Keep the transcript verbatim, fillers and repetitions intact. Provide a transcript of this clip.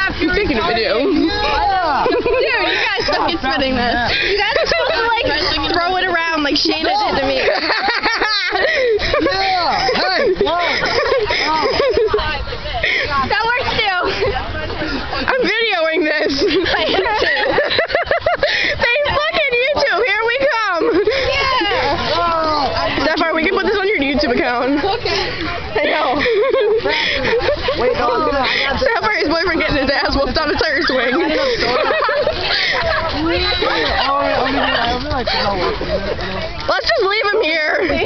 You're taking a video. Dude, you guys suck at spitting this. You guys are supposed to like throw it around like Shayna did to me. Yeah! Hey! Whoa! That works too. I'm videoing this. I am too. Thanks, fucking YouTube. Here we come. Yeah. Sapphire, we can put this on your YouTube account. Okay. I know. Wait, no, I'm gonna. Sapphire's boyfriend getting his ass whooped on a tire swing. Let's just leave him here.